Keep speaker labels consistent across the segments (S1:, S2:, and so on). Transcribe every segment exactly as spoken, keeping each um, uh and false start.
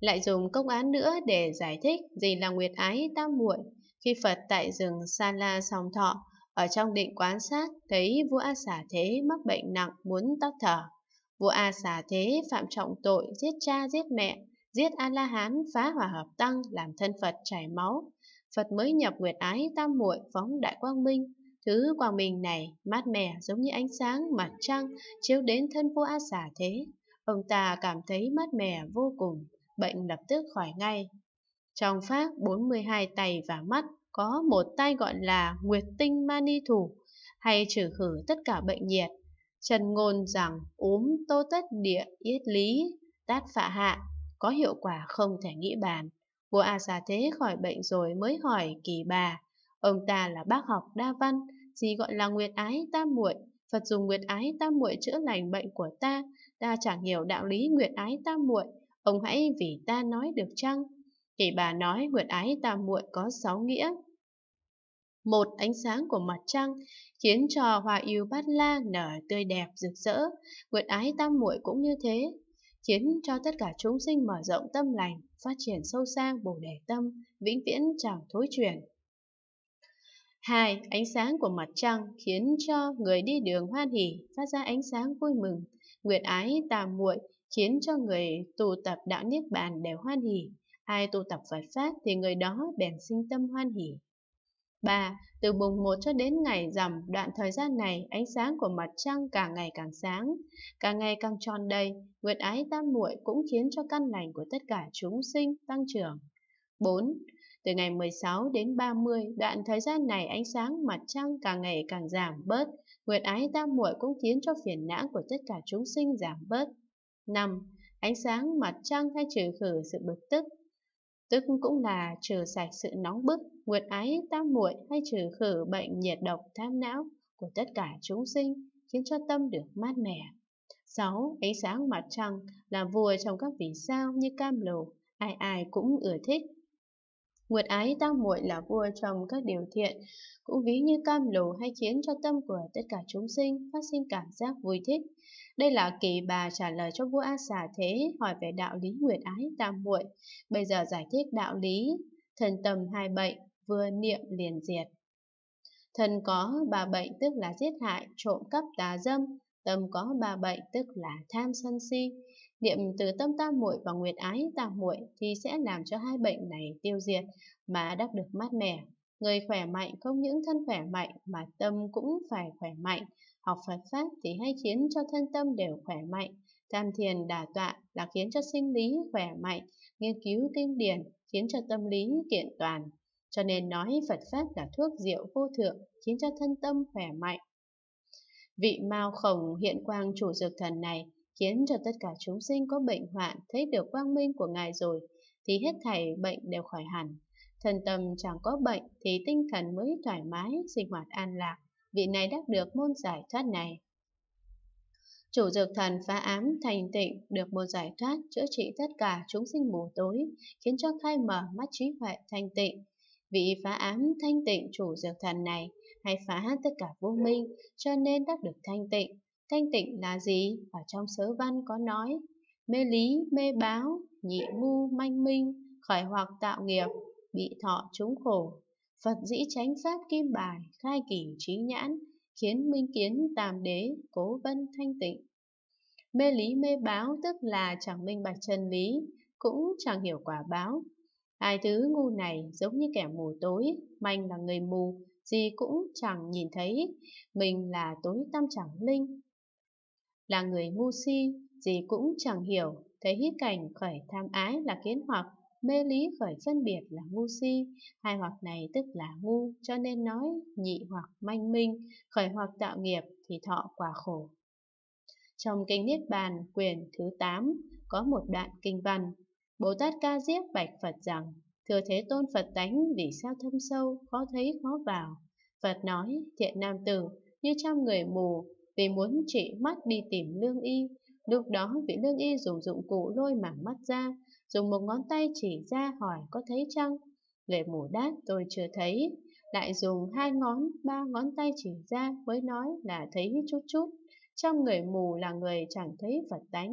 S1: Lại dùng công án nữa để giải thích gì là nguyệt ái tam muội. Khi Phật tại rừng Sa La Song Thọ, ở trong định quan sát, thấy vua A Xà Thế mắc bệnh nặng muốn tắt thở. Vua A Xà Thế phạm trọng tội giết cha giết mẹ, giết A-la-hán, phá hòa hợp tăng, làm thân Phật chảy máu. Phật mới nhập nguyệt ái tam muội phóng đại quang minh. Thứ quang minh này mát mẻ giống như ánh sáng mặt trăng chiếu đến thân vua A Xà Thế. Ông ta cảm thấy mát mẻ vô cùng, bệnh lập tức khỏi ngay. Trong pháp bốn mươi hai tay và mắt, có một tay gọi là Nguyệt Tinh Mani Thủ, hay trừ khử tất cả bệnh nhiệt. Trần ngôn rằng úm tô tất địa yết lý tát phạ hạ, có hiệu quả không thể nghĩ bàn. Vua A Xà Thế khỏi bệnh rồi mới hỏi Kỳ Bà. Ông ta là bác học đa văn, gì gọi là nguyệt ái tam muội? Phật dùng nguyệt ái tam muội chữa lành bệnh của ta, ta chẳng hiểu đạo lý nguyệt ái tam muội, ông hãy vì ta nói được chăng? Kỳ Bà nói nguyệt ái tam muội có sáu nghĩa. Một, ánh sáng của mặt trăng khiến cho hoa yêu bát la nở tươi đẹp rực rỡ. Nguyệt ái tam muội cũng như thế, khiến cho tất cả chúng sinh mở rộng tâm lành, phát triển sâu sang bồ đề tâm, vĩnh viễn chẳng thối chuyển. Hai, ánh sáng của mặt trăng khiến cho người đi đường hoan hỉ, phát ra ánh sáng vui mừng. Nguyệt ái tam muội khiến cho người tu tập đạo niết bàn đều hoan hỉ. Ai tu tập Phật pháp thì người đó bèn sinh tâm hoan hỉ. Ba, từ mùng một cho đến ngày rằm, đoạn thời gian này ánh sáng của mặt trăng càng ngày càng sáng, càng ngày càng tròn đầy. Nguyệt ái tam muội cũng khiến cho căn lành của tất cả chúng sinh tăng trưởng. Bốn, từ ngày mười sáu đến ba mươi, đoạn thời gian này ánh sáng mặt trăng càng ngày càng giảm bớt. Nguyệt ái tam muội cũng khiến cho phiền não của tất cả chúng sinh giảm bớt. Năm, ánh sáng mặt trăng hay trừ khử sự bực tức, tức cũng là trừ sạch sự nóng bức. Nguyệt ái tam muội hay trừ khử bệnh nhiệt độc tham não của tất cả chúng sinh, khiến cho tâm được mát mẻ. Sáu, ánh sáng mặt trăng là vua trong các vì sao như cam lồ, ai ai cũng ưa thích. Nguyệt ái tam muội là vua trong các điều thiện, cũng ví như cam lồ hay khiến cho tâm của tất cả chúng sinh phát sinh cảm giác vui thích. Đây là Kỳ Bà trả lời cho vua A Xà Thế hỏi về đạo lý nguyệt ái tam muội. Bây giờ giải thích đạo lý thần tâm hai bệnh, vừa niệm liền diệt. Thần có ba bệnh tức là giết hại, trộm cắp, tà dâm. Tâm có ba bệnh tức là tham sân si. Niệm từ tâm tam muội và nguyệt ái tam muội thì sẽ làm cho hai bệnh này tiêu diệt mà đắc được mát mẻ. Người khỏe mạnh không những thân khỏe mạnh mà tâm cũng phải khỏe mạnh. Học Phật pháp thì hay khiến cho thân tâm đều khỏe mạnh. Tham thiền đả tọa là khiến cho sinh lý khỏe mạnh. Nghiên cứu kinh điển khiến cho tâm lý kiện toàn. Cho nên nói Phật pháp là thuốc diệu vô thượng, khiến cho thân tâm khỏe mạnh. Vị Mao Khổng hiện quang chủ dược thần này khiến cho tất cả chúng sinh có bệnh hoạn thấy được quang minh của Ngài rồi thì hết thảy bệnh đều khỏi hẳn. Thân tâm chẳng có bệnh thì tinh thần mới thoải mái, sinh hoạt an lạc. Vị này đắc được môn giải thoát này. Chủ dược thần phá ám thành tịnh được một giải thoát chữa trị tất cả chúng sinh mù tối, khiến cho khai mở mắt trí huệ thanh tịnh. Vị phá ám thanh tịnh chủ dược thần này hay phá tất cả vô minh, cho nên đắc được thanh tịnh. Thanh tịnh là gì? Ở trong sớ văn có nói: mê lý, mê báo, nhị ngu, manh minh, khởi hoặc tạo nghiệp, bị thọ chúng khổ. Phật dĩ chánh pháp kim bài, khai kỷ trí nhãn, khiến minh kiến tam đế, cố vân thanh tịnh. Mê lý mê báo tức là chẳng minh bạch chân lý, cũng chẳng hiểu quả báo. Hai thứ ngu này giống như kẻ mù tối, manh là người mù, gì cũng chẳng nhìn thấy, mình là tối tăm chẳng linh. Là người ngu si, gì cũng chẳng hiểu, thấy hít cảnh khởi tham ái là kiến hoặc, mê lý khởi phân biệt là ngu si. Hai hoặc này tức là ngu, cho nên nói nhị hoặc manh minh, khởi hoặc tạo nghiệp thì thọ quả khổ. Trong kinh Niết Bàn quyển thứ tám có một đoạn kinh văn: Bồ Tát Ca Diếp bạch Phật rằng: Thưa Thế Tôn, Phật tánh vì sao thâm sâu, khó thấy khó vào. Phật nói: Thiện nam tử, như trăm người mù vì muốn trị mắt đi tìm lương y. Lúc đó vị lương y dùng dụng cụ lôi mảng mắt ra, dùng một ngón tay chỉ ra hỏi có thấy chăng? Người mù đáp: Tôi chưa thấy. Lại dùng hai ngón, ba ngón tay chỉ ra mới nói là thấy chút chút. Trong người mù là người chẳng thấy Phật tánh,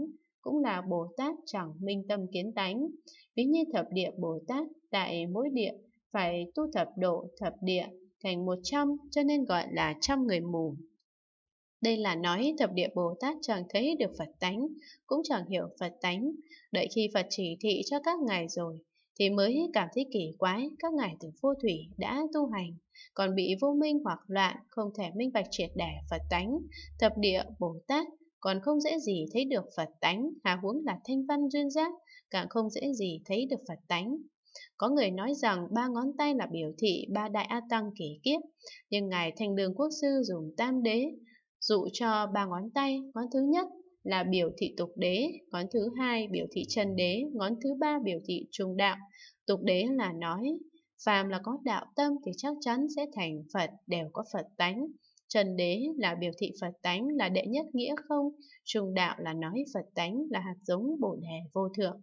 S1: cũng là Bồ Tát chẳng minh tâm kiến tánh. Ví như thập địa Bồ Tát, tại mỗi địa phải tu thập độ thập địa thành một trăm, cho nên gọi là trăm người mù. Đây là nói thập địa Bồ Tát chẳng thấy được Phật tánh, cũng chẳng hiểu Phật tánh. Đợi khi Phật chỉ thị cho các ngài rồi, thì mới cảm thấy kỳ quái, các ngài từ vô thủy đã tu hành, còn bị vô minh hoặc loạn, không thể minh bạch triệt để Phật tánh. Thập địa Bồ Tát còn không dễ gì thấy được Phật tánh, hà huống là thanh văn duyên giác, càng không dễ gì thấy được Phật tánh. Có người nói rằng ba ngón tay là biểu thị ba đại A Tăng kỷ kiếp, nhưng Ngài Thanh Đường Quốc Sư dùng tam đế dụ cho ba ngón tay. Ngón thứ nhất là biểu thị tục đế, ngón thứ hai biểu thị chân đế, ngón thứ ba biểu thị trung đạo. Tục đế là nói phàm là có đạo tâm thì chắc chắn sẽ thành Phật, đều có Phật tánh. Chân đế là biểu thị Phật tánh là đệ nhất nghĩa không. Trung đạo là nói Phật tánh là hạt giống Bồ Đề vô thượng.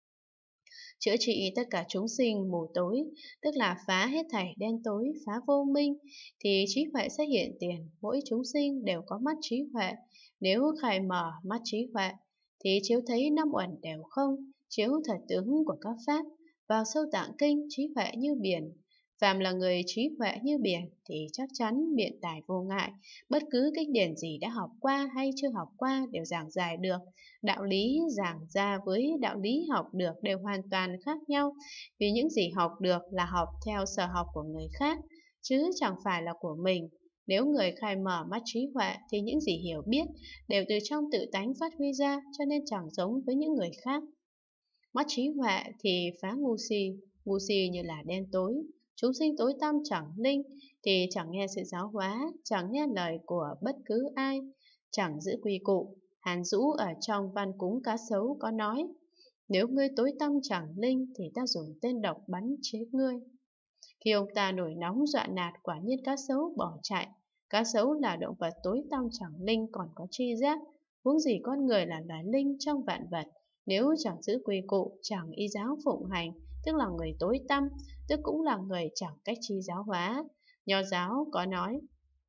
S1: Chữa trị tất cả chúng sinh mù tối, tức là phá hết thảy đen tối, phá vô minh, thì trí huệ sẽ hiện tiền. Mỗi chúng sinh đều có mắt trí huệ. Nếu khai mở mắt trí huệ, thì chiếu thấy năm uẩn đều không, chiếu thật tướng của các pháp. Vào sâu tạng kinh, trí huệ như biển. Phàm là người trí huệ như biển thì chắc chắn biện tài vô ngại. Bất cứ kinh điển gì đã học qua hay chưa học qua đều giảng giải được. Đạo lý giảng ra với đạo lý học được đều hoàn toàn khác nhau. Vì những gì học được là học theo sở học của người khác, chứ chẳng phải là của mình. Nếu người khai mở mắt trí huệ thì những gì hiểu biết đều từ trong tự tánh phát huy ra, cho nên chẳng giống với những người khác. Mắt trí huệ thì phá ngu si, ngu si như là đen tối. Chúng sinh tối tăm chẳng linh thì chẳng nghe sự giáo hóa, chẳng nghe lời của bất cứ ai, chẳng giữ quy củ. Hàn Dũ ở trong Văn Cúng Cá Sấu có nói: nếu ngươi tối tăm chẳng linh thì ta dùng tên độc bắn chết ngươi. Khi ông ta nổi nóng dọa nạt, quả nhiên Cá Sấu bỏ chạy. Cá sấu là động vật tối tăm chẳng linh, còn có tri giác, huống gì con người là loài linh trong vạn vật. Nếu chẳng giữ quy củ, chẳng y giáo phụng hành, tức là người tối tăm, tức cũng là người chẳng cách chi giáo hóa. Nho giáo có nói: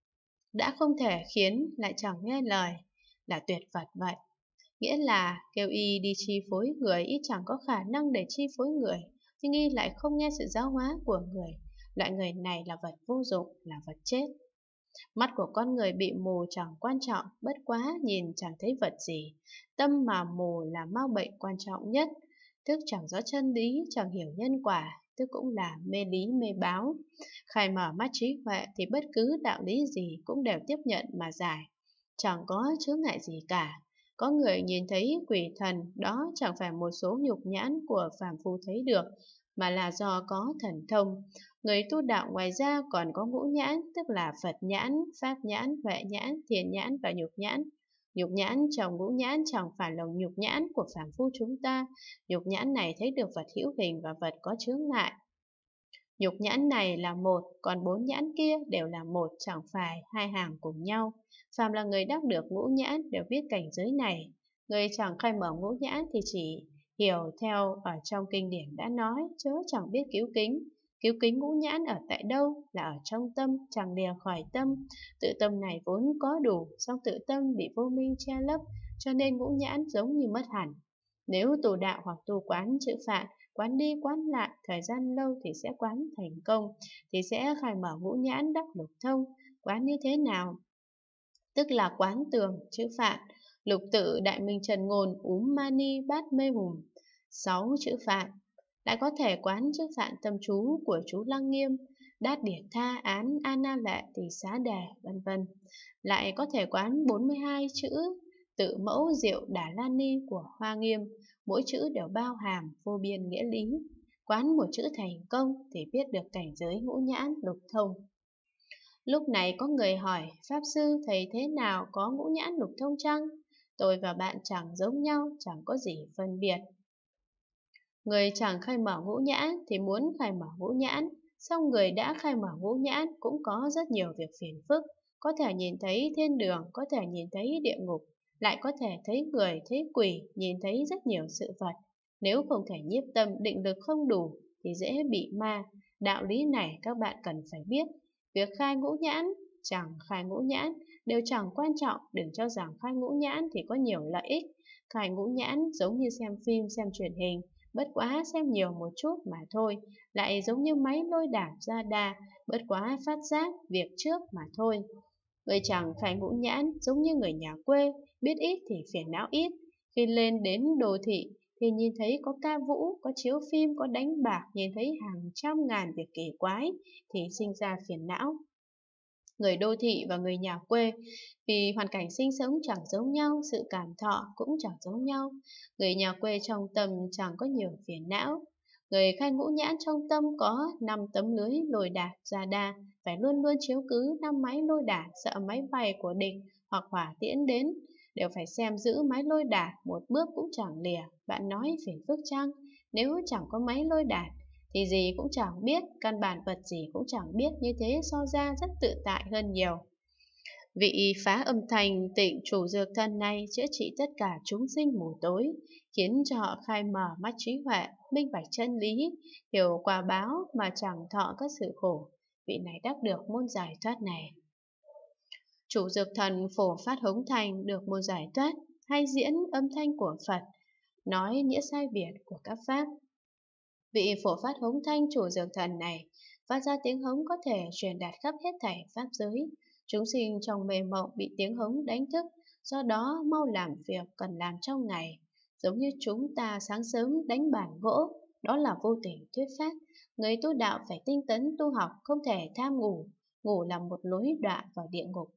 S1: đã không thể khiến lại chẳng nghe lời, là tuyệt vật vậy. Nghĩa là kêu y đi chi phối người, y chẳng có khả năng để chi phối người, nhưng y lại không nghe sự giáo hóa của người. Loại người này là vật vô dụng, là vật chết. Mắt của con người bị mù chẳng quan trọng, bất quá nhìn chẳng thấy vật gì. Tâm mà mù là mau bệnh quan trọng nhất, tức chẳng rõ chân lý, chẳng hiểu nhân quả, tức cũng là mê lý mê báo. Khai mở mắt trí huệ thì bất cứ đạo lý gì cũng đều tiếp nhận mà giải, chẳng có chướng ngại gì cả. Có người nhìn thấy quỷ thần, đó chẳng phải một số nhục nhãn của phàm phu thấy được, mà là do có thần thông. Người tu đạo ngoài ra còn có ngũ nhãn, tức là Phật nhãn, Pháp nhãn, Huệ nhãn, Thiền nhãn và Nhục nhãn. Nhục nhãn trong ngũ nhãn chẳng phải là nhục nhãn của phàm phu chúng ta. Nhục nhãn này thấy được vật hữu hình và vật có chướng ngại. Nhục nhãn này là một, còn bốn nhãn kia đều là một, chẳng phải hai hàng cùng nhau. Phàm là người đắc được ngũ nhãn đều biết cảnh giới này. Người chẳng khai mở ngũ nhãn thì chỉ hiểu theo ở trong kinh điển đã nói, chớ chẳng biết cứu kính. Cứu kính ngũ nhãn ở tại đâu? Là ở trong tâm, chẳng lìa khỏi tâm. Tự tâm này vốn có đủ, song tự tâm bị vô minh che lấp, cho nên ngũ nhãn giống như mất hẳn. Nếu tu đạo hoặc tu quán chữ phạn, quán đi quán lại, thời gian lâu thì sẽ quán thành công, thì sẽ khai mở ngũ nhãn đắc lục thông. Quán như thế nào? Tức là quán tường, chữ phạn, lục tự, đại minh trần ngôn, úm mani, bát mê hùng, sáu chữ phạn. Lại có thể quán chữ phạn tâm chú của chú Lăng Nghiêm, đát điển tha, án, ana lệ, tỳ xá đề, vân vân. Lại có thể quán bốn mươi hai chữ tự mẫu diệu đà la ni của Hoa Nghiêm, mỗi chữ đều bao hàm vô biên nghĩa lý. Quán một chữ thành công thì biết được cảnh giới ngũ nhãn lục thông. Lúc này có người hỏi: Pháp Sư, thầy thế nào có ngũ nhãn lục thông chăng? Tôi và bạn chẳng giống nhau, chẳng có gì phân biệt. Người chẳng khai mở ngũ nhãn thì muốn khai mở ngũ nhãn, song người đã khai mở ngũ nhãn cũng có rất nhiều việc phiền phức. Có thể nhìn thấy thiên đường, có thể nhìn thấy địa ngục, lại có thể thấy người, thấy quỷ, nhìn thấy rất nhiều sự vật. Nếu không thể nhiếp tâm, định lực không đủ thì dễ bị ma. Đạo lý này các bạn cần phải biết. Việc khai ngũ nhãn chẳng khai ngũ nhãn đều chẳng quan trọng. Đừng cho rằng khai ngũ nhãn thì có nhiều lợi ích. Khai ngũ nhãn giống như xem phim, xem truyền hình, bất quá xem nhiều một chút mà thôi. Lại giống như máy lôi đạp ra đà, bất quá phát giác việc trước mà thôi. Người chẳng khai ngũ nhãn giống như người nhà quê, biết ít thì phiền não ít. Khi lên đến đô thị thì nhìn thấy có ca vũ, có chiếu phim, có đánh bạc, nhìn thấy hàng trăm ngàn việc kỳ quái thì sinh ra phiền não. Người đô thị và người nhà quê vì hoàn cảnh sinh sống chẳng giống nhau, sự cảm thọ cũng chẳng giống nhau. Người nhà quê trong tâm chẳng có nhiều phiền não. Người khai ngũ nhãn trong tâm có năm tấm lưới lồi đả ra đa, phải luôn luôn chiếu cứ năm máy lôi đả, sợ máy bay của địch hoặc hỏa tiễn đến, đều phải xem giữ máy lôi đả, một bước cũng chẳng lìa. Bạn nói phiền phức chăng? Nếu chẳng có máy lôi đả thì gì cũng chẳng biết, căn bản vật gì cũng chẳng biết, như thế so ra rất tự tại hơn nhiều. Vị phá âm thanh tịnh chủ dược thân này chữa trị tất cả chúng sinh mù tối, khiến cho họ khai mở mắt trí huệ, minh bạch chân lý, hiểu quả báo mà chẳng thọ các sự khổ. Vị này đắc được môn giải thoát này. Chủ dược thần phổ phát hống thành được môn giải thoát, hay diễn âm thanh của Phật, nói nghĩa sai biệt của các pháp. Vị phổ phát hống thanh chủ dược thần này phát ra tiếng hống có thể truyền đạt khắp hết thảy pháp giới. Chúng sinh trong mê mộng bị tiếng hống đánh thức, do đó mau làm việc cần làm trong ngày. Giống như chúng ta sáng sớm đánh bàn gỗ, đó là vô tình thuyết pháp. Người tu đạo phải tinh tấn tu học, không thể tham ngủ, ngủ là một lối đọa vào địa ngục.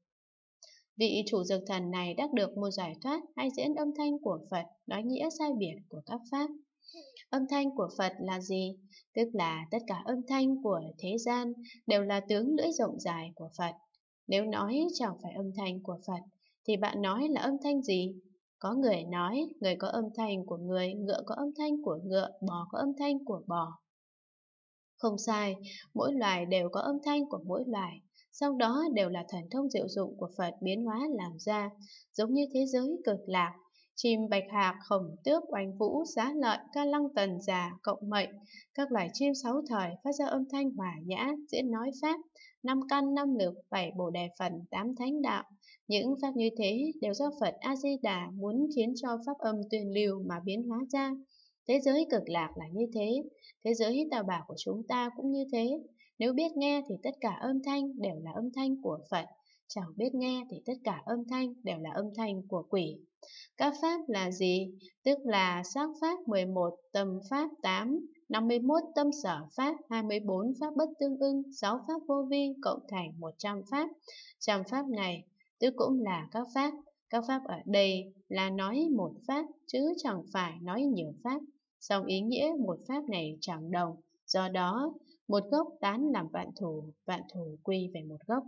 S1: Vị chủ dược thần này đắc được một giải thoát, hay diễn âm thanh của Phật, nói nghĩa sai biệt của các pháp. Âm thanh của Phật là gì? Tức là tất cả âm thanh của thế gian đều là tướng lưỡi rộng dài của Phật. Nếu nói chẳng phải âm thanh của Phật, thì bạn nói là âm thanh gì? Có người nói, người có âm thanh của người, ngựa có âm thanh của ngựa, bò có âm thanh của bò. Không sai, mỗi loài đều có âm thanh của mỗi loài. Sau đó đều là thần thông diệu dụng của Phật biến hóa làm ra, giống như thế giới cực lạc. Chim bạch hạc, khổng tước, oanh vũ, giá lợi, ca lăng tần già, cộng mệnh, các loài chim sáu thời phát ra âm thanh hòa nhã, diễn nói pháp, năm căn, năm lực, bảy bồ đề phần, tám thánh đạo. Những pháp như thế đều do Phật A-di-đà muốn khiến cho pháp âm tuyên lưu mà biến hóa ra. Thế giới cực lạc là như thế, thế giới tà bảo của chúng ta cũng như thế. Nếu biết nghe thì tất cả âm thanh đều là âm thanh của Phật, chẳng biết nghe thì tất cả âm thanh đều là âm thanh của quỷ. Các pháp là gì? Tức là sắc pháp mười một, tâm pháp tám, năm mươi mốt tâm sở pháp, hai mươi bốn pháp bất tương ưng, sáu pháp vô vi, cộng thành một trăm pháp. Trăm pháp này, tức cũng là các pháp. Các pháp ở đây là nói một pháp, chứ chẳng phải nói nhiều pháp. Song ý nghĩa một pháp này chẳng đồng, do đó một gốc tán làm vạn thủ, vạn thủ quy về một gốc.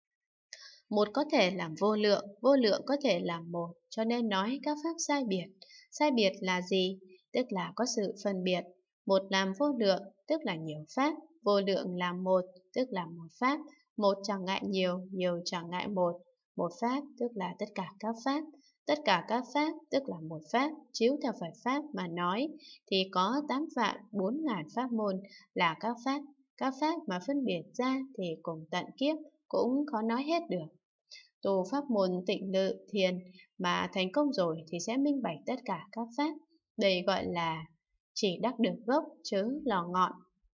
S1: Một có thể làm vô lượng, vô lượng có thể làm một, cho nên nói các pháp sai biệt. Sai biệt là gì? Tức là có sự phân biệt. Một làm vô lượng, tức là nhiều pháp. Vô lượng làm một, tức là một pháp. Một chẳng ngại nhiều, nhiều chẳng ngại một. Một pháp, tức là tất cả các pháp. Tất cả các pháp, tức là một pháp. Chiếu theo Phật pháp mà nói, thì có tám vạn bốn ngàn pháp môn là các pháp. Các pháp mà phân biệt ra thì cùng tận kiếp cũng khó nói hết được. Tu pháp môn tịnh lự thiền mà thành công rồi thì sẽ minh bạch tất cả các pháp. Đây gọi là chỉ đắc được gốc chứ lò ngọn.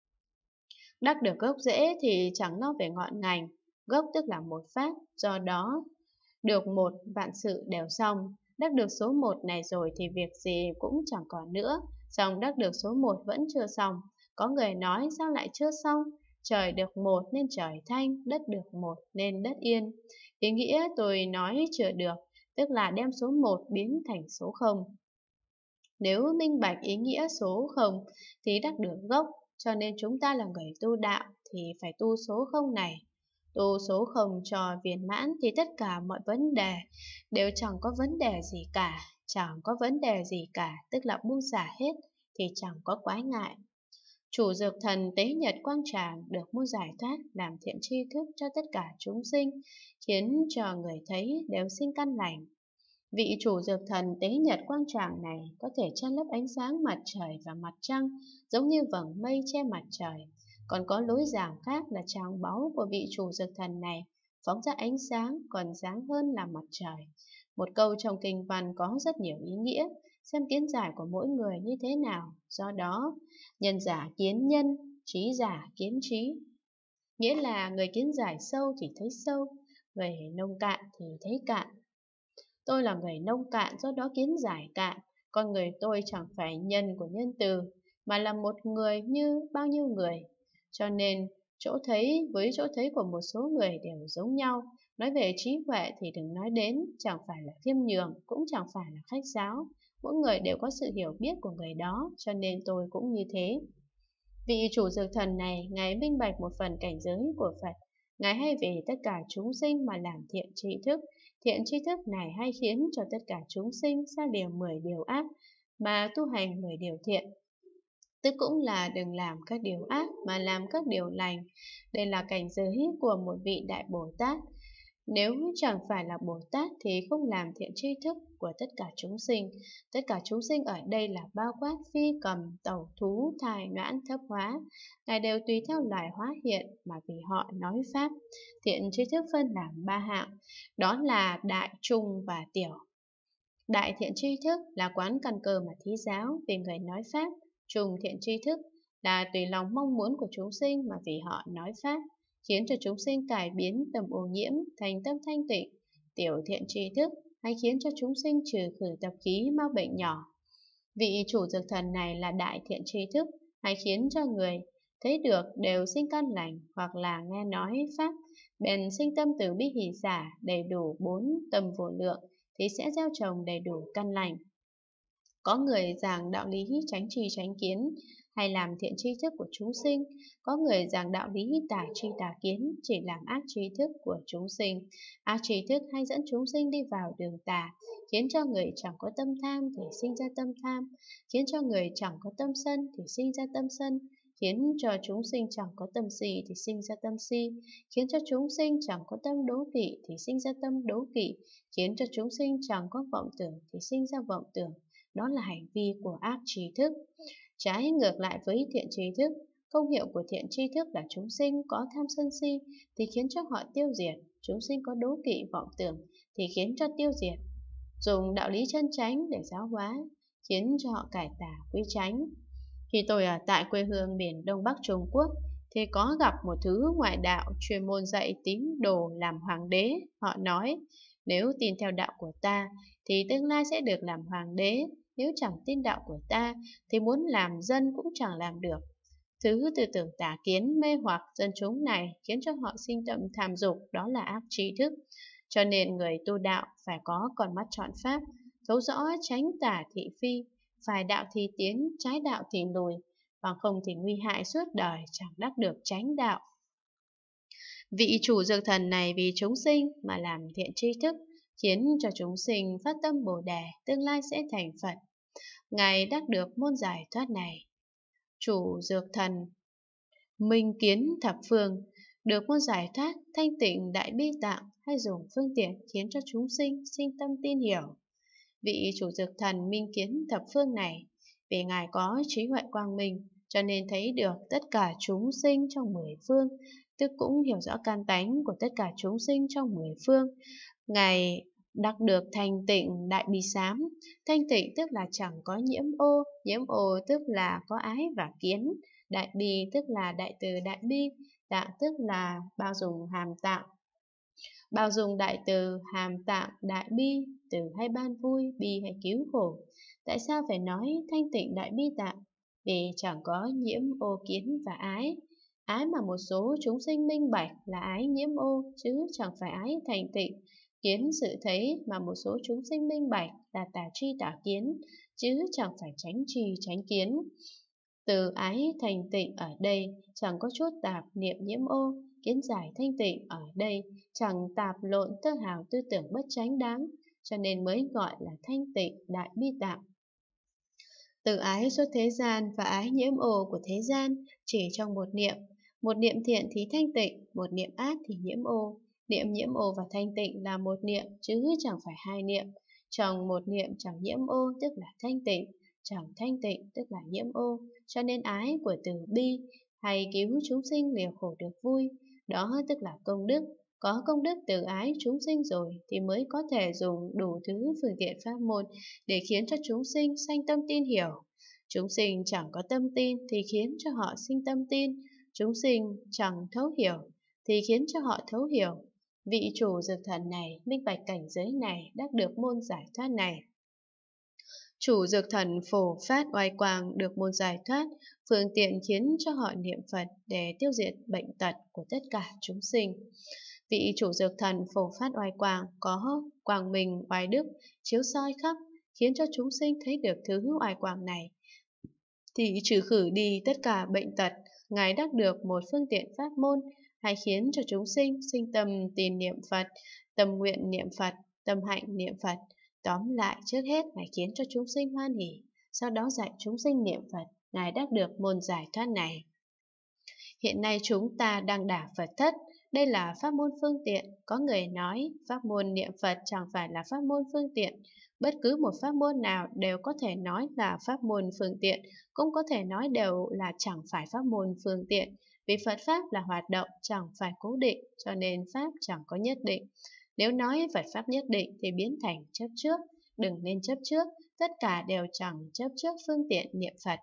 S1: Đắc được gốc rễ thì chẳng lo về ngọn ngành. Gốc tức là một pháp, do đó được một vạn sự đều xong. Đắc được số một này rồi thì việc gì cũng chẳng còn nữa. Xong đắc được số một vẫn chưa xong. Có người nói sao lại chưa xong? Trời được một nên trời thanh, đất được một nên đất yên. Ý nghĩa tôi nói chưa được, tức là đem số một biến thành số không. Nếu minh bạch ý nghĩa số không thì đắc được gốc, cho nên chúng ta là người tu đạo thì phải tu số không này. Tu số không cho viên mãn thì tất cả mọi vấn đề đều chẳng có vấn đề gì cả. Chẳng có vấn đề gì cả, tức là buông xả hết thì chẳng có quái ngại. Chủ dược thần tế nhật quang tràng được môn giải thoát làm thiện tri thức cho tất cả chúng sinh, khiến cho người thấy đều sinh căn lành. Vị chủ dược thần tế nhật quang tràng này có thể che lấp ánh sáng mặt trời và mặt trăng, giống như vầng mây che mặt trời. Còn có lối giảng khác là tràng báu của vị chủ dược thần này phóng ra ánh sáng còn sáng hơn là mặt trời. Một câu trong kinh văn có rất nhiều ý nghĩa, xem kiến giải của mỗi người như thế nào. Do đó, nhân giả kiến nhân, trí giả kiến trí. Nghĩa là người kiến giải sâu thì thấy sâu, người nông cạn thì thấy cạn. Tôi là người nông cạn, do đó kiến giải cạn. Con người tôi chẳng phải nhân của nhân từ, mà là một người như bao nhiêu người. Cho nên, chỗ thấy với chỗ thấy của một số người đều giống nhau. Nói về trí huệ thì đừng nói đến, chẳng phải là khiêm nhường, cũng chẳng phải là khách sáo. Mỗi người đều có sự hiểu biết của người đó, cho nên tôi cũng như thế. Vị chủ dược thần này, Ngài minh bạch một phần cảnh giới của Phật. Ngài hay vì tất cả chúng sinh mà làm thiện tri thức. Thiện tri thức này hay khiến cho tất cả chúng sinh xa lìa mười điều ác mà tu hành mười điều thiện. Tức cũng là đừng làm các điều ác mà làm các điều lành. Đây là cảnh giới của một vị Đại Bồ Tát. Nếu chẳng phải là Bồ Tát thì không làm thiện tri thức của tất cả chúng sinh. Tất cả chúng sinh ở đây là bao quát phi cầm, tẩu, thú, thai, noãn, thấp hóa. Ngài đều tùy theo loài hóa hiện mà vì họ nói Pháp. Thiện tri thức phân làm ba hạng, đó là đại, trung và tiểu. Đại thiện tri thức là quán căn cơ mà thí giáo vì người nói Pháp. Trung thiện tri thức là tùy lòng mong muốn của chúng sinh mà vì họ nói Pháp, khiến cho chúng sinh cải biến tâm ô nhiễm thành tâm thanh tịnh. Tiểu thiện tri thức hay khiến cho chúng sinh trừ khử tập khí mau bệnh nhỏ. Vị chủ dược thần này là đại thiện tri thức hay khiến cho người thấy được đều sinh căn lành, hoặc là nghe nói Pháp bèn sinh tâm từ bi hỷ xả đầy đủ bốn tâm vô lượng thì sẽ gieo trồng đầy đủ căn lành. Có người giảng đạo lý tránh tri tránh kiến hay làm thiện tri thức của chúng sinh, có người giảng đạo lý tà tri tà kiến chỉ làm ác tri thức của chúng sinh. Ác tri thức hay dẫn chúng sinh đi vào đường tà, khiến cho người chẳng có tâm tham thì sinh ra tâm tham, khiến cho người chẳng có tâm sân thì sinh ra tâm sân, khiến cho chúng sinh chẳng có tâm si thì sinh ra tâm si, khiến cho chúng sinh chẳng có tâm đố kỵ thì sinh ra tâm đố kỵ, khiến cho chúng sinh chẳng có vọng tưởng thì sinh ra vọng tưởng. Đó là hành vi của ác trí thức. Trái ngược lại với thiện trí thức, công hiệu của thiện tri thức là chúng sinh có tham sân si thì khiến cho họ tiêu diệt, chúng sinh có đố kỵ vọng tưởng thì khiến cho tiêu diệt. Dùng đạo lý chân chánh để giáo hóa, khiến cho họ cải tà quy chánh. Khi tôi ở tại quê hương miền Đông Bắc Trung Quốc thì có gặp một thứ ngoại đạo chuyên môn dạy tín đồ làm hoàng đế. Họ nói, nếu tin theo đạo của ta thì tương lai sẽ được làm hoàng đế, nếu chẳng tin đạo của ta thì muốn làm dân cũng chẳng làm được. Thứ tư tưởng tà kiến mê hoặc dân chúng này khiến cho họ sinh tâm tham dục, đó là ác trí thức. Cho nên người tu đạo phải có con mắt trọn pháp, thấu rõ tránh tà thị phi, phải đạo thì tiến, trái đạo thì lùi, bằng không thì nguy hại suốt đời chẳng đắc được chánh đạo. Vị chủ dược thần này vì chúng sinh mà làm thiện tri thức, khiến cho chúng sinh phát tâm Bồ Đề, tương lai sẽ thành Phật. Ngài đắc được môn giải thoát này. Chủ dược thần minh kiến thập phương, được môn giải thoát thanh tịnh đại bi tạng, hay dùng phương tiện khiến cho chúng sinh sinh tâm tin hiểu. Vị chủ dược thần minh kiến thập phương này, vì Ngài có trí huệ quang minh, cho nên thấy được tất cả chúng sinh trong mười phương, tức cũng hiểu rõ căn tánh của tất cả chúng sinh trong mười phương. Ngài đắc được thanh tịnh đại bi sám. Thanh tịnh tức là chẳng có nhiễm ô, nhiễm ô tức là có ái và kiến. Đại bi tức là đại từ đại bi, tạng tức là bao dung hàm tạng. Bao dung đại từ hàm tạng đại bi, từ hay ban vui, bi hay cứu khổ. Tại sao phải nói thanh tịnh đại bi tạng? Vì chẳng có nhiễm ô kiến và ái. Ái mà một số chúng sinh minh bạch là ái nhiễm ô, chứ chẳng phải ái thành tịnh. Kiến sự thấy mà một số chúng sinh minh bạch là tà tri tà kiến, chứ chẳng phải tránh tri tránh kiến. Từ ái thành tịnh ở đây chẳng có chút tạp niệm nhiễm ô, kiến giải thanh tịnh ở đây chẳng tạp lộn tơ hào tư tưởng bất chánh đáng, cho nên mới gọi là thanh tịnh đại bi tạng. Từ ái xuất thế gian và ái nhiễm ô của thế gian chỉ trong một niệm. Một niệm thiện thì thanh tịnh, một niệm ác thì nhiễm ô. Niệm nhiễm ô và thanh tịnh là một niệm, chứ chẳng phải hai niệm. Trong một niệm chẳng nhiễm ô tức là thanh tịnh, chẳng thanh tịnh tức là nhiễm ô. Cho nên ái của từ bi hay cứu chúng sinh liều khổ được vui, đó tức là công đức. có công đức từ ái chúng sinh rồi thì mới có thể dùng đủ thứ phương tiện pháp môn để khiến cho chúng sinh sanh tâm tin hiểu. Chúng sinh chẳng có tâm tin thì khiến cho họ sinh tâm tin, chúng sinh chẳng thấu hiểu thì khiến cho họ thấu hiểu. Vị chủ dược thần này minh bạch cảnh giới này, đắc được môn giải thoát này. Chủ dược thần phổ phát oai quang được môn giải thoát, phương tiện khiến cho họ niệm Phật để tiêu diệt bệnh tật của tất cả chúng sinh. Vị chủ dược thần phổ phát oai quang có quang minh oai đức chiếu soi khắp, khiến cho chúng sinh thấy được thứ oai quang này thì trừ khử đi tất cả bệnh tật. Ngài đắc được một phương tiện pháp môn, hay khiến cho chúng sinh sinh tâm tin niệm Phật, tâm nguyện niệm Phật, tâm hạnh niệm Phật. Tóm lại, trước hết Ngài khiến cho chúng sinh hoan hỉ, sau đó dạy chúng sinh niệm Phật. Ngài đắc được môn giải thoát này. Hiện nay chúng ta đang đả Phật thất, đây là pháp môn phương tiện. Có người nói pháp môn niệm Phật chẳng phải là pháp môn phương tiện. Bất cứ một pháp môn nào đều có thể nói là pháp môn phương tiện, cũng có thể nói đều là chẳng phải pháp môn phương tiện. Vì Phật Pháp là hoạt động, chẳng phải cố định, cho nên Pháp chẳng có nhất định. Nếu nói Phật Pháp nhất định thì biến thành chấp trước. Đừng nên chấp trước, tất cả đều chẳng chấp trước phương tiện niệm Phật.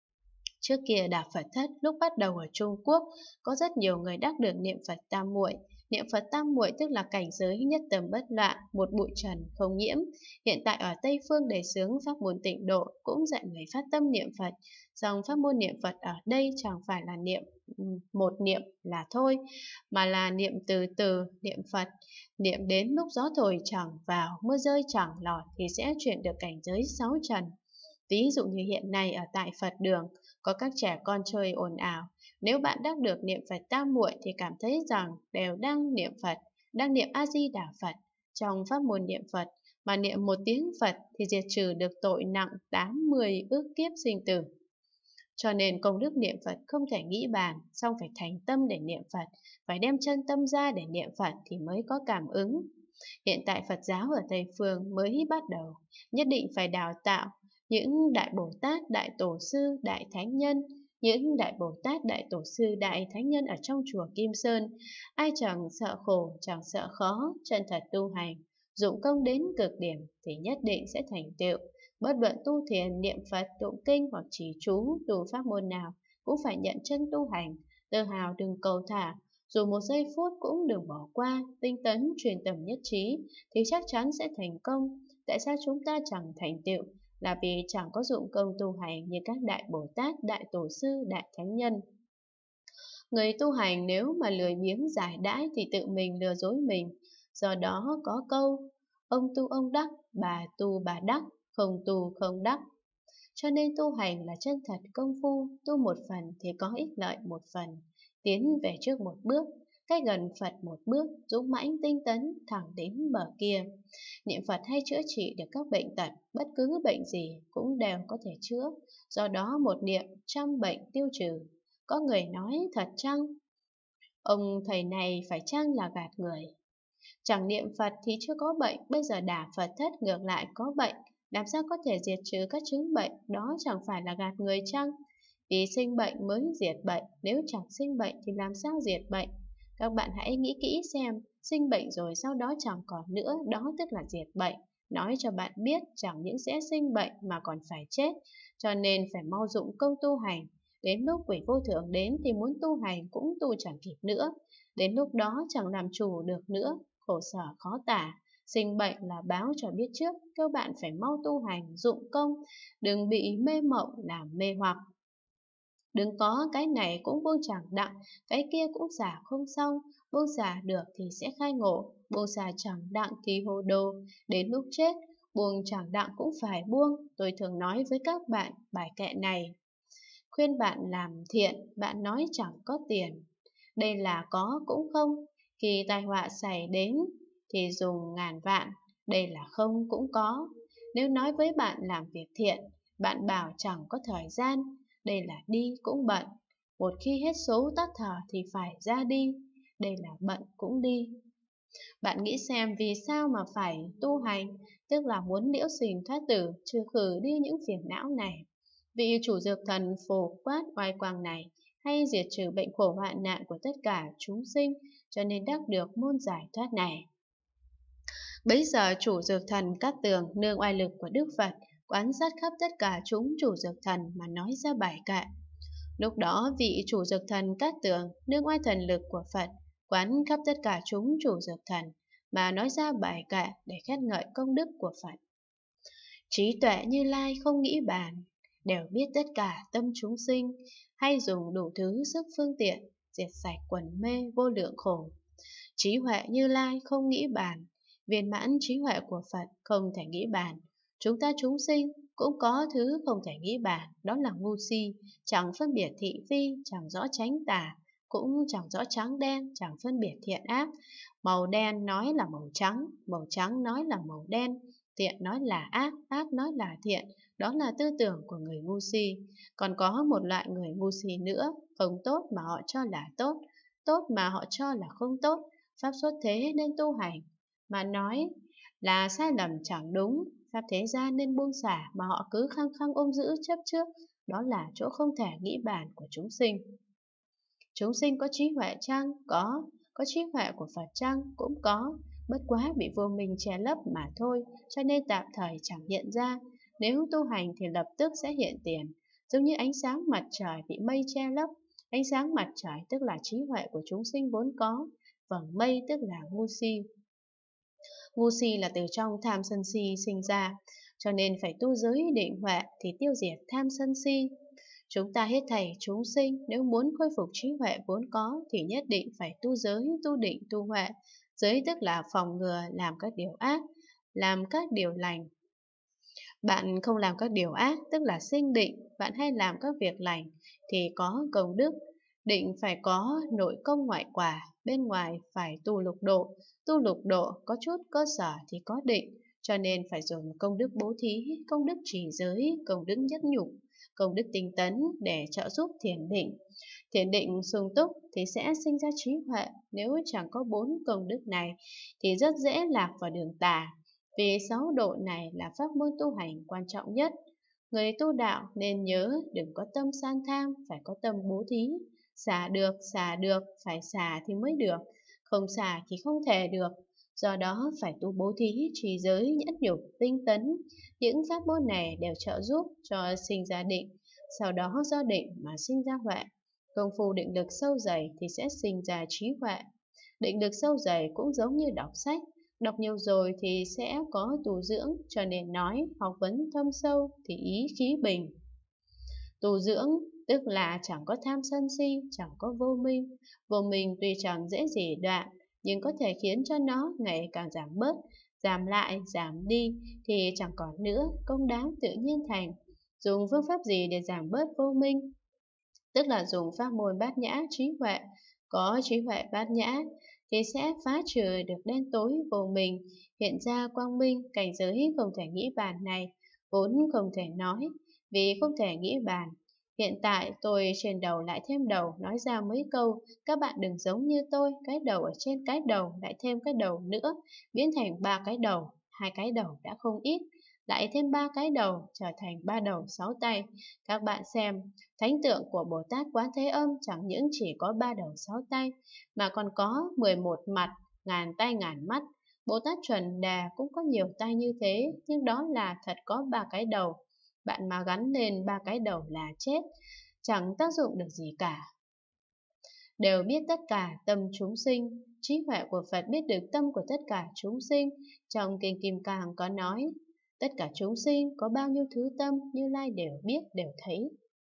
S1: Trước kia đả Phật thất lúc bắt đầu ở Trung Quốc, có rất nhiều người đắc được niệm Phật tam muội. Niệm Phật tam muội tức là cảnh giới nhất tâm bất loạn, một bụi trần không nhiễm. Hiện tại ở Tây Phương đề xướng pháp môn tịnh độ cũng dạy người phát tâm niệm Phật. Dòng pháp môn niệm Phật ở đây chẳng phải là niệm một niệm là thôi, mà là niệm từ từ, niệm Phật, niệm đến lúc gió thổi chẳng vào, mưa rơi chẳng lọt thì sẽ chuyển được cảnh giới sáu trần. Ví dụ như hiện nay ở tại Phật đường, có các trẻ con chơi ồn ào. Nếu bạn đắc được niệm Phật tam muội thì cảm thấy rằng đều đang niệm Phật, đang niệm A-di-đà Phật. Trong pháp môn niệm Phật mà niệm một tiếng Phật thì diệt trừ được tội nặng tám mươi ước kiếp sinh tử. Cho nên công đức niệm Phật không thể nghĩ bàn, song phải thành tâm để niệm Phật, phải đem chân tâm ra để niệm Phật thì mới có cảm ứng. Hiện tại Phật giáo ở Tây Phương mới bắt đầu, nhất định phải đào tạo những Đại Bồ Tát, Đại Tổ Sư, Đại Thánh Nhân, những Đại Bồ Tát, Đại Tổ Sư, Đại Thánh Nhân ở trong chùa Kim Sơn. Ai chẳng sợ khổ, chẳng sợ khó, chân thật tu hành, dụng công đến cực điểm thì nhất định sẽ thành tựu. Bất luận tu thiền, niệm Phật, tụng kinh hoặc trì chú, tu pháp môn nào cũng phải nhận chân tu hành, tự hào đừng cầu thả, dù một giây phút cũng đừng bỏ qua, tinh tấn, truyền tâm nhất trí thì chắc chắn sẽ thành công. Tại sao chúng ta chẳng thành tựu? Là vì chẳng có dụng công tu hành như các Đại Bồ Tát, Đại Tổ Sư, Đại Thánh Nhân. Người tu hành nếu mà lười biếng giải đãi thì tự mình lừa dối mình. Do đó có câu, ông tu ông đắc, bà tu bà đắc, không tu không đắc. Cho nên tu hành là chân thật công phu, tu một phần thì có ích lợi một phần, tiến về trước một bước, cách gần Phật một bước, dũng mãnh tinh tấn thẳng đến bờ kia. Niệm Phật hay chữa trị được các bệnh tật, bất cứ bệnh gì cũng đều có thể chữa, do đó một niệm trăm bệnh tiêu trừ. Có người nói thật chăng? Ông thầy này phải chăng là gạt người? Chẳng niệm Phật thì chưa có bệnh, bây giờ đả Phật thất ngược lại có bệnh, làm sao có thể diệt trừ các chứng bệnh, đó chẳng phải là gạt người chăng? Vì sinh bệnh mới diệt bệnh, nếu chẳng sinh bệnh thì làm sao diệt bệnh? Các bạn hãy nghĩ kỹ xem, sinh bệnh rồi sau đó chẳng còn nữa, đó tức là diệt bệnh. Nói cho bạn biết chẳng những sẽ sinh bệnh mà còn phải chết, cho nên phải mau dụng công tu hành. Đến lúc quỷ vô thượng đến thì muốn tu hành cũng tu chẳng kịp nữa, đến lúc đó chẳng làm chủ được nữa, khổ sở khó tả. Sinh bệnh là báo cho biết trước, các bạn phải mau tu hành, dụng công, đừng bị mê mộng làm mê hoặc. Đừng có cái này cũng buông chẳng đặng, cái kia cũng xả không xong, buông xả được thì sẽ khai ngộ, buông xả chẳng đặng thì hồ đồ, đến lúc chết, buông chẳng đặng cũng phải buông. Tôi thường nói với các bạn bài kệ này, khuyên bạn làm thiện, bạn nói chẳng có tiền. Đây là có cũng không, khi tai họa xảy đến thì dùng ngàn vạn, đây là không cũng có. Nếu nói với bạn làm việc thiện, bạn bảo chẳng có thời gian, đây là đi cũng bận. Một khi hết số tắt thở thì phải ra đi, đây là bận cũng đi. Bạn nghĩ xem vì sao mà phải tu hành, tức là muốn liễu sinh thoát tử, trừ khử đi những phiền não này. Vị chủ dược thần phổ quát oai quang này hay diệt trừ bệnh khổ hoạn nạn của tất cả chúng sinh, cho nên đắc được môn giải thoát này. Bấy giờ chủ dược thần Cát Tường nương oai lực của Đức Phật, quán sát khắp tất cả chúng chủ dược thần mà nói ra bài kệ. Lúc đó vị chủ dược thần Cát Tường nương oai thần lực của Phật, quán khắp tất cả chúng chủ dược thần mà nói ra bài kệ để khen ngợi công đức của Phật. Trí tuệ Như Lai không nghĩ bàn, đều biết tất cả tâm chúng sinh, hay dùng đủ thứ sức phương tiện, diệt sạch quần mê vô lượng khổ. Trí huệ Như Lai không nghĩ bàn, viên mãn trí huệ của Phật không thể nghĩ bàn. Chúng ta chúng sinh cũng có thứ không thể nghĩ bàn, đó là ngu si, chẳng phân biệt thị phi, chẳng rõ chánh tà, cũng chẳng rõ trắng đen, chẳng phân biệt thiện ác. Màu đen nói là màu trắng, màu trắng nói là màu đen, thiện nói là ác, ác nói là thiện, đó là tư tưởng của người ngu si. Còn có một loại người ngu si nữa, không tốt mà họ cho là tốt, tốt mà họ cho là không tốt, pháp xuất thế nên tu hành, mà nói là sai lầm chẳng đúng, pháp thế gian nên buông xả mà họ cứ khăng khăng ôm giữ chấp trước, đó là chỗ không thể nghĩ bàn của chúng sinh. Chúng sinh có trí huệ chăng? Có. Có trí huệ của Phật chăng? Cũng có. Bất quá bị vô minh che lấp mà thôi, cho nên tạm thời chẳng hiện ra. Nếu tu hành thì lập tức sẽ hiện tiền. Giống như ánh sáng mặt trời bị mây che lấp. Ánh sáng mặt trời tức là trí huệ của chúng sinh vốn có. Vầng mây tức là ngu si. Ngu si là từ trong tham sân si sinh ra, cho nên phải tu giới định huệ thì tiêu diệt tham sân si. Chúng ta hết thảy chúng sinh nếu muốn khôi phục trí huệ vốn có thì nhất định phải tu giới, tu định, tu huệ. Giới tức là phòng ngừa làm các điều ác, làm các điều lành. Bạn không làm các điều ác tức là sinh định, bạn hay làm các việc lành thì có công đức. Định phải có nội công ngoại quả, bên ngoài phải tu lục độ. Tu lục độ có chút cơ sở thì có định, cho nên phải dùng công đức bố thí, công đức trì giới, công đức nhất nhục, công đức tinh tấn để trợ giúp thiền định. Thiền định sung túc thì sẽ sinh ra trí huệ. Nếu chẳng có bốn công đức này thì rất dễ lạc vào đường tà. Vì sáu độ này là pháp môn tu hành quan trọng nhất. Người tu đạo nên nhớ đừng có tâm san tham, phải có tâm bố thí. Xả được, xả được, phải xả thì mới được, không xả thì không thể được. Do đó phải tu bố thí, trì giới, nhẫn nhục, tinh tấn. Những pháp môn này đều trợ giúp cho sinh ra định, sau đó do định mà sinh ra huệ. Công phu định lực sâu dày thì sẽ sinh ra trí huệ. Định lực sâu dày cũng giống như đọc sách, đọc nhiều rồi thì sẽ có tu dưỡng, cho nên nói học vấn thâm sâu thì ý khí bình. Tu dưỡng tức là chẳng có tham sân si, chẳng có vô minh. Vô minh tuy chẳng dễ gì đoạn, nhưng có thể khiến cho nó ngày càng giảm bớt, giảm lại, giảm đi thì chẳng còn nữa, công đáng tự nhiên thành. Dùng phương pháp gì để giảm bớt vô minh? Tức là dùng pháp môn bát nhã trí huệ. Có trí huệ bát nhã thì sẽ phá trừ được đen tối vô minh, hiện ra quang minh. Cảnh giới không thể nghĩ bàn này vốn không thể nói, vì không thể nghĩ bàn. Hiện tại tôi trên đầu lại thêm đầu, nói ra mấy câu, các bạn đừng giống như tôi, cái đầu ở trên cái đầu lại thêm cái đầu nữa, biến thành ba cái đầu, hai cái đầu đã không ít, lại thêm ba cái đầu, trở thành ba đầu sáu tay. Các bạn xem, thánh tượng của Bồ Tát Quán Thế Âm chẳng những chỉ có ba đầu sáu tay, mà còn có mười một mặt, ngàn tay ngàn mắt. Bồ Tát Chuẩn Đề cũng có nhiều tay như thế, nhưng đó là thật có ba cái đầu. Bạn mà gắn lên ba cái đầu là chết, chẳng tác dụng được gì cả. Đều biết tất cả tâm chúng sinh, trí huệ của Phật biết được tâm của tất cả chúng sinh. Trong Kinh Kim Cang có nói, tất cả chúng sinh có bao nhiêu thứ tâm, Như Lai đều biết, đều thấy.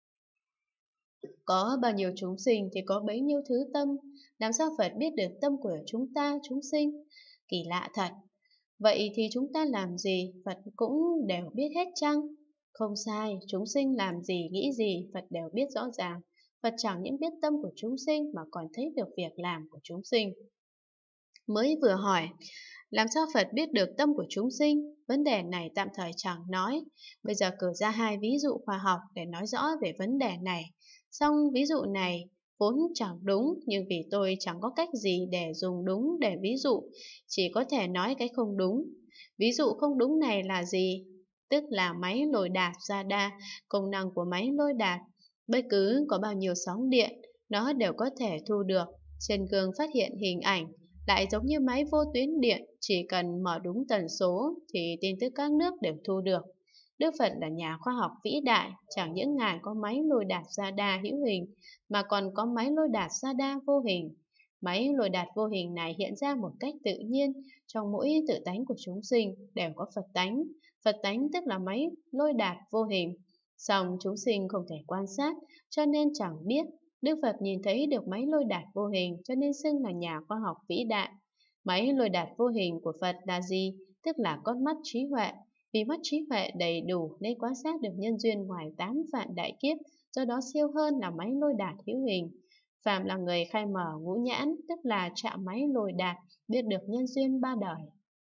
S1: Có bao nhiêu chúng sinh thì có bấy nhiêu thứ tâm. Làm sao Phật biết được tâm của chúng ta, chúng sinh? Kỳ lạ thật. Vậy thì chúng ta làm gì, Phật cũng đều biết hết chăng? Không sai, chúng sinh làm gì, nghĩ gì, Phật đều biết rõ ràng. Phật chẳng những biết tâm của chúng sinh mà còn thấy được việc làm của chúng sinh. Mới vừa hỏi, làm sao Phật biết được tâm của chúng sinh? Vấn đề này tạm thời chẳng nói. Bây giờ cử ra hai ví dụ khoa học để nói rõ về vấn đề này. Xong ví dụ này vốn chẳng đúng, nhưng vì tôi chẳng có cách gì để dùng đúng để ví dụ, chỉ có thể nói cái không đúng. Ví dụ không đúng này là gì? Tức là máy lôi đạp ra đa. Công năng của máy lôi đạp, bất cứ có bao nhiêu sóng điện, nó đều có thể thu được. Trên gương phát hiện hình ảnh, lại giống như máy vô tuyến điện, chỉ cần mở đúng tần số thì tin tức các nước đều thu được. Đức Phật là nhà khoa học vĩ đại, chẳng những Ngài có máy lôi đạt ra đa hữu hình, mà còn có máy lôi đạt ra đa vô hình. Máy lôi đạt vô hình này hiện ra một cách tự nhiên, trong mỗi tự tánh của chúng sinh đều có Phật tánh. Phật tánh tức là máy lôi đạt vô hình. Song chúng sinh không thể quan sát, cho nên chẳng biết. Đức Phật nhìn thấy được máy lôi đạt vô hình, cho nên xưng là nhà khoa học vĩ đại. Máy lôi đạt vô hình của Phật là gì? Tức là con mắt trí huệ. Vì mắt trí huệ đầy đủ nên quan sát được nhân duyên ngoài tám vạn đại kiếp, do đó siêu hơn là máy lôi đạt hữu hình. Phàm là người khai mở ngũ nhãn, tức là chạm máy lôi đạt, biết được nhân duyên ba đời.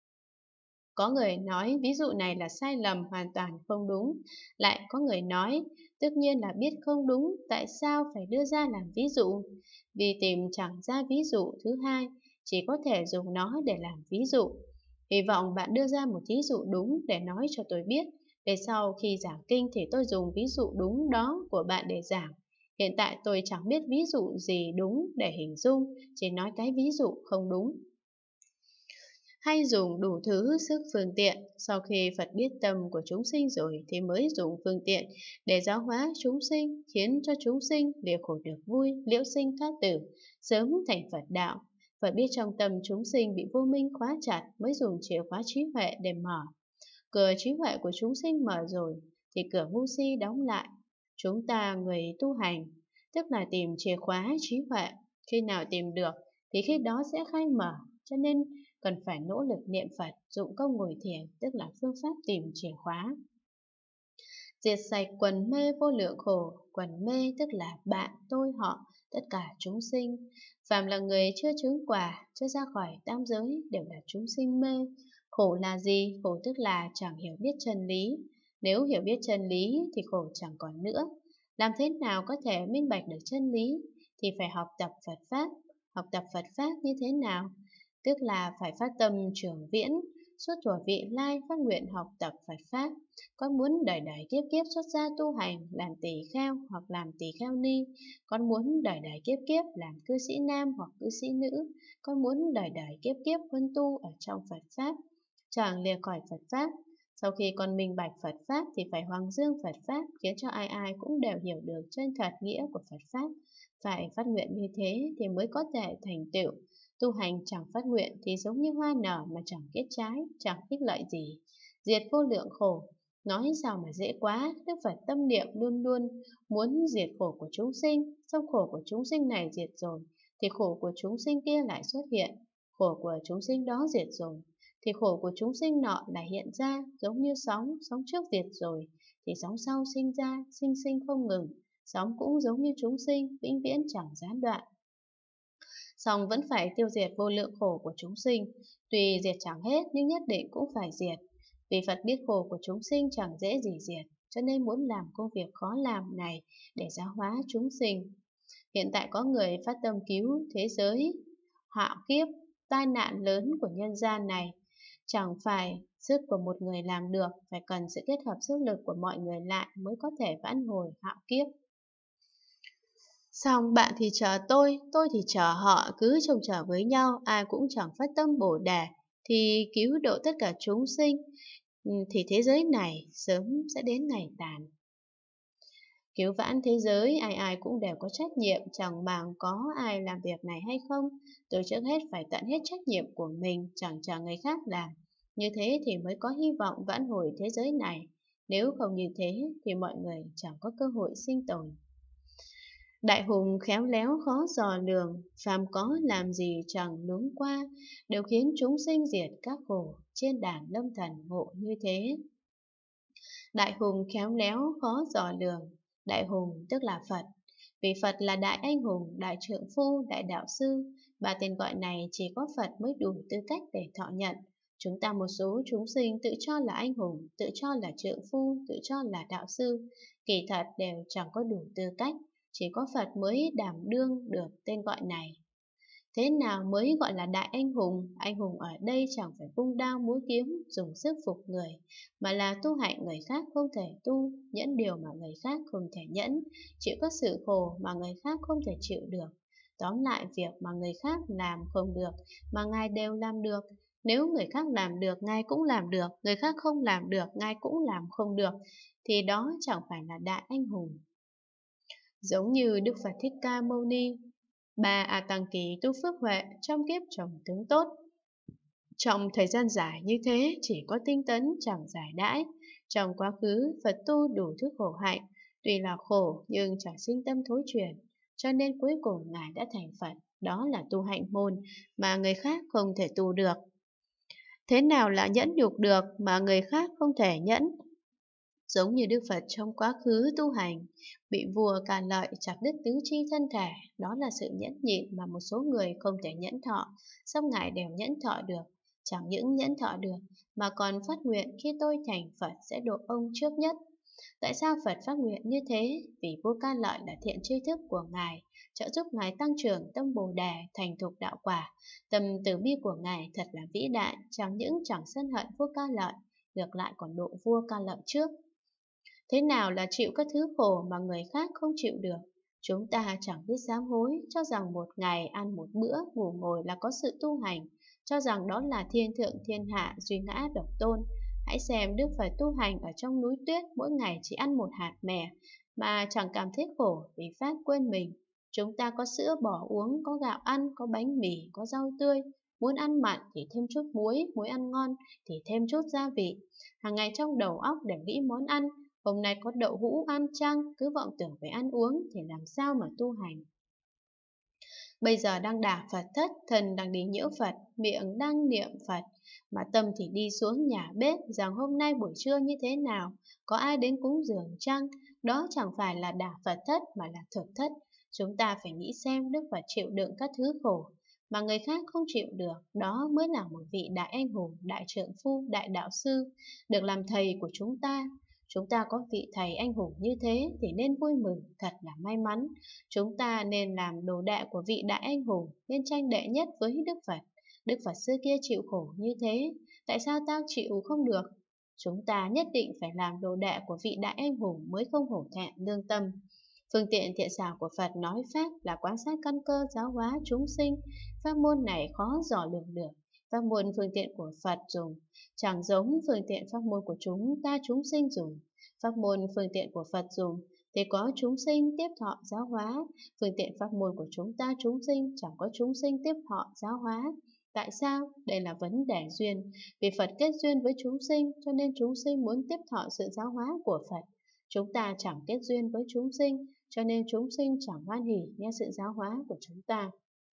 S1: Có người nói ví dụ này là sai lầm, hoàn toàn không đúng. Lại có người nói, tất nhiên là biết không đúng, tại sao phải đưa ra làm ví dụ? Vì tìm chẳng ra ví dụ thứ hai, chỉ có thể dùng nó để làm ví dụ. Hy vọng bạn đưa ra một ví dụ đúng để nói cho tôi biết. Để sau khi giảng kinh thì tôi dùng ví dụ đúng đó của bạn để giảng. Hiện tại tôi chẳng biết ví dụ gì đúng để hình dung, chỉ nói cái ví dụ không đúng. Hay dùng đủ thứ sức phương tiện, sau khi Phật biết tâm của chúng sinh rồi thì mới dùng phương tiện để giáo hóa chúng sinh, khiến cho chúng sinh liễu khổ được vui, liễu sinh thoát tử, sớm thành Phật đạo. Phật biết trong tâm chúng sinh bị vô minh khóa chặt mới dùng chìa khóa trí huệ để mở. Cửa trí huệ của chúng sinh mở rồi thì cửa ngu si đóng lại. Chúng ta người tu hành, tức là tìm chìa khóa trí huệ. Khi nào tìm được thì khi đó sẽ khai mở, cho nên cần phải nỗ lực niệm Phật, dụng công ngồi thiền, tức là phương pháp tìm chìa khóa. Diệt sạch quần mê vô lượng khổ, quần mê tức là bạn, tôi, họ, tất cả chúng sinh. Phàm là người chưa chứng quả, chưa ra khỏi tam giới đều là chúng sinh mê. Khổ là gì? Khổ tức là chẳng hiểu biết chân lý. Nếu hiểu biết chân lý thì khổ chẳng còn nữa. Làm thế nào có thể minh bạch được chân lý? Thì phải học tập Phật Pháp. Học tập Phật Pháp như thế nào? Tức là phải phát tâm trường viễn, suốt thuở vị lai phát nguyện học tập Phật Pháp. Con muốn đời đời kiếp kiếp xuất gia tu hành, làm tỳ kheo hoặc làm tỳ kheo ni. Con muốn đời đời kiếp kiếp làm cư sĩ nam hoặc cư sĩ nữ. Con muốn đời đời kiếp kiếp huân tu ở trong Phật Pháp, chẳng lìa khỏi Phật Pháp. Sau khi con minh bạch Phật Pháp thì phải hoằng dương Phật Pháp, khiến cho ai ai cũng đều hiểu được chân thật nghĩa của Phật Pháp. Phải phát nguyện như thế thì mới có thể thành tựu. Tu hành chẳng phát nguyện thì giống như hoa nở mà chẳng kết trái, chẳng ích lợi gì. Diệt vô lượng khổ, nói sao mà dễ quá. Đức Phật tâm niệm luôn luôn muốn diệt khổ của chúng sinh. Xong khổ của chúng sinh này diệt rồi thì khổ của chúng sinh kia lại xuất hiện. Khổ của chúng sinh đó diệt rồi thì khổ của chúng sinh nọ lại hiện ra, giống như sóng. Sóng trước diệt rồi thì sóng sau sinh ra, sinh sinh không ngừng. Sóng cũng giống như chúng sinh, vĩnh viễn chẳng gián đoạn. Song vẫn phải tiêu diệt vô lượng khổ của chúng sinh. Tuy diệt chẳng hết nhưng nhất định cũng phải diệt. Vì Phật biết khổ của chúng sinh chẳng dễ gì diệt, cho nên muốn làm công việc khó làm này để giáo hóa chúng sinh. Hiện tại có người phát tâm cứu thế giới họa kiếp, tai nạn lớn của nhân gian này. Chẳng phải sức của một người làm được, phải cần sự kết hợp sức lực của mọi người lại mới có thể vãn hồi hạo kiếp. Xong bạn thì chờ tôi, tôi thì chờ họ, cứ trông chờ với nhau, ai cũng chẳng phát tâm Bồ Đề, thì cứu độ tất cả chúng sinh, thì thế giới này sớm sẽ đến ngày tàn. Cứu vãn thế giới, ai ai cũng đều có trách nhiệm, chẳng màng có ai làm việc này hay không. Tôi trước hết phải tận hết trách nhiệm của mình, chẳng chờ người khác làm. Như thế thì mới có hy vọng vãn hồi thế giới này. Nếu không như thế thì mọi người chẳng có cơ hội sinh tồn. Đại hùng khéo léo khó dò lường, phàm có làm gì chẳng luống qua, đều khiến chúng sinh diệt các khổ, trên đàn lâm thần ngộ như thế. Đại hùng khéo léo khó dò lường, đại hùng tức là Phật. Vì Phật là đại anh hùng, đại trượng phu, đại đạo sư. Ba tên gọi này chỉ có Phật mới đủ tư cách để thọ nhận. Chúng ta một số chúng sinh tự cho là anh hùng, tự cho là trượng phu, tự cho là đạo sư. Kỳ thật đều chẳng có đủ tư cách. Chỉ có Phật mới đảm đương được tên gọi này. Thế nào mới gọi là đại anh hùng? Anh hùng ở đây chẳng phải vung đao múa kiếm, dùng sức phục người, mà là tu hạnh người khác không thể tu, nhẫn điều mà người khác không thể nhẫn, chịu các sự khổ mà người khác không thể chịu được. Tóm lại, việc mà người khác làm không được mà Ngài đều làm được. Nếu người khác làm được, Ngài cũng làm được, người khác không làm được, Ngài cũng làm không được, thì đó chẳng phải là đại anh hùng. Giống như Đức Phật Thích Ca Mâu Ni, Bà A Tăng Kỳ tu phước huệ trong kiếp trồng tướng tốt. Trong thời gian dài như thế, chỉ có tinh tấn chẳng giải đãi. Trong quá khứ, Phật tu đủ thứ khổ hạnh, tuy là khổ nhưng chẳng sinh tâm thối chuyển, cho nên cuối cùng Ngài đã thành Phật. Đó là tu hạnh môn mà người khác không thể tu được. Thế nào là nhẫn nhục được mà người khác không thể nhẫn? Giống như Đức Phật trong quá khứ tu hành, bị vua Càn Lợi chặt đứt tứ chi thân thể, đó là sự nhẫn nhịn mà một số người không thể nhẫn thọ, song Ngài đều nhẫn thọ được. Chẳng những nhẫn thọ được, mà còn phát nguyện khi tôi thành Phật sẽ độ ông trước nhất. Tại sao Phật phát nguyện như thế? Vì vua Càn Lợi là thiện tri thức của Ngài, trợ giúp Ngài tăng trưởng tâm Bồ Đề, thành thục đạo quả. Tâm từ bi của Ngài thật là vĩ đại, chẳng những chẳng sân hận vua Càn Lợi, ngược lại còn độ vua Càn Lợi trước. Thế nào là chịu các thứ khổ mà người khác không chịu được? Chúng ta chẳng biết sám hối, cho rằng một ngày ăn một bữa, ngủ ngồi là có sự tu hành, cho rằng đó là thiên thượng thiên hạ, duy ngã độc tôn. Hãy xem Đức Phật tu hành ở trong núi tuyết, mỗi ngày chỉ ăn một hạt mè, mà chẳng cảm thấy khổ vì phát quên mình. Chúng ta có sữa bỏ uống, có gạo ăn, có bánh mì, có rau tươi. Muốn ăn mặn thì thêm chút muối, muối ăn ngon thì thêm chút gia vị. Hàng ngày trong đầu óc để nghĩ món ăn, hôm nay có đậu hũ ăn chăng, cứ vọng tưởng về ăn uống thì làm sao mà tu hành. Bây giờ đang đả Phật thất, thần đang đi nhiễu Phật, miệng đang niệm Phật, mà tâm thì đi xuống nhà bếp rằng hôm nay buổi trưa như thế nào, có ai đến cúng dường chăng? Đó chẳng phải là đả Phật thất mà là thực thất. Chúng ta phải nghĩ xem Đức Phật chịu đựng các thứ khổ mà người khác không chịu được, đó mới là một vị đại anh hùng, đại trượng phu, đại đạo sư, được làm thầy của chúng ta. Chúng ta có vị thầy anh hùng như thế thì nên vui mừng, thật là may mắn. Chúng ta nên làm đồ đệ của vị đại anh hùng, nên tranh đệ nhất với Đức Phật. Đức Phật xưa kia chịu khổ như thế, tại sao ta chịu không được? Chúng ta nhất định phải làm đồ đệ của vị đại anh hùng mới không hổ thẹn lương tâm. Phương tiện thiện xảo của Phật nói Pháp là quan sát căn cơ giáo hóa chúng sinh. Pháp môn này khó dò lường được. Pháp môn phương tiện của Phật dùng chẳng giống phương tiện pháp môn của chúng ta chúng sinh dùng. Pháp môn phương tiện của Phật dùng thì có chúng sinh tiếp thọ giáo hóa. Phương tiện pháp môn của chúng ta chúng sinh chẳng có chúng sinh tiếp thọ giáo hóa. Tại sao? Đây là vấn đề duyên. Vì Phật kết duyên với chúng sinh, cho nên chúng sinh muốn tiếp thọ sự giáo hóa của Phật. Chúng ta chẳng kết duyên với chúng sinh, cho nên chúng sinh chẳng hoan hỉ nghe sự giáo hóa của chúng ta.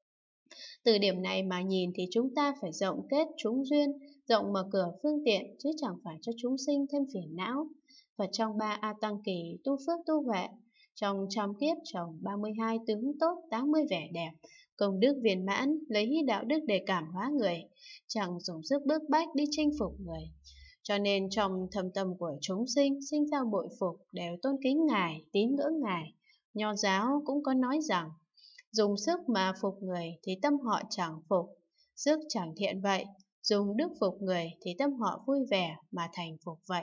S1: Từ điểm này mà nhìn thì chúng ta phải rộng kết chúng duyên, rộng mở cửa phương tiện, chứ chẳng phải cho chúng sinh thêm phiền não. Và trong ba A Tăng Kỳ tu phước tu huệ, trong trăm kiếp trồng ba mươi hai tướng tốt, tám mươi vẻ đẹp, công đức viên mãn, lấy đạo đức để cảm hóa người, chẳng dùng sức bức bách đi chinh phục người. Cho nên trong thâm tâm của chúng sinh sinh ra bội phục, đều tôn kính Ngài, tín ngưỡng Ngài. Nho giáo cũng có nói rằng, dùng sức mà phục người thì tâm họ chẳng phục, sức chẳng thiện vậy, dùng đức phục người thì tâm họ vui vẻ mà thành phục vậy.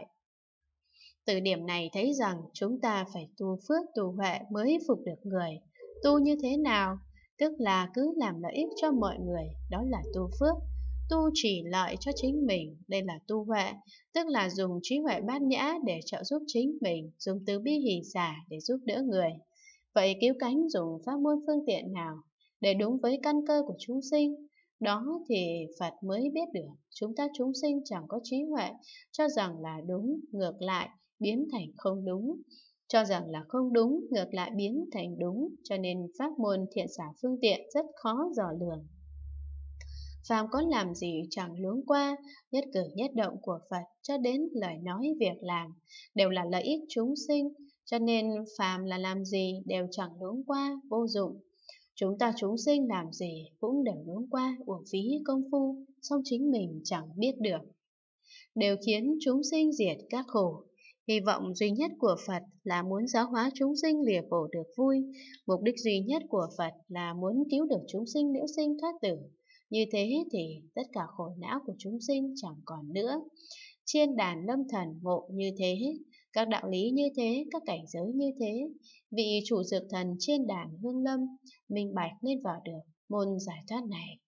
S1: Từ điểm này thấy rằng chúng ta phải tu phước tu huệ mới phục được người. Tu như thế nào? Tức là cứ làm lợi ích cho mọi người, đó là tu phước. Tu chỉ lợi cho chính mình, đây là tu huệ, tức là dùng trí huệ bát nhã để trợ giúp chính mình, dùng từ bi hỷ xả để giúp đỡ người. Vậy cứu cánh dùng pháp môn phương tiện nào để đúng với căn cơ của chúng sinh? Đó thì Phật mới biết được. Chúng ta chúng sinh chẳng có trí huệ, cho rằng là đúng, ngược lại biến thành không đúng. Cho rằng là không đúng, ngược lại biến thành đúng, cho nên pháp môn thiện xảo phương tiện rất khó dò lường. Phàm có làm gì chẳng luống qua, nhất cử nhất động của Phật cho đến lời nói việc làm đều là lợi ích chúng sinh, cho nên phàm là làm gì đều chẳng luống qua, vô dụng. Chúng ta chúng sinh làm gì cũng đều luống qua, uổng phí công phu, song chính mình chẳng biết được. Đều khiến chúng sinh diệt các khổ. Hy vọng duy nhất của Phật là muốn giáo hóa chúng sinh lìa khổ được vui. Mục đích duy nhất của Phật là muốn cứu được chúng sinh liễu sinh thoát tử. Như thế thì tất cả khổ não của chúng sinh chẳng còn nữa. Chiên đàn lâm thần ngộ như thế, Các đạo lý như thế, các cảnh giới như thế, vị chủ dược thần trên đàn Hương Lâm minh bạch nên vào được môn giải thoát này.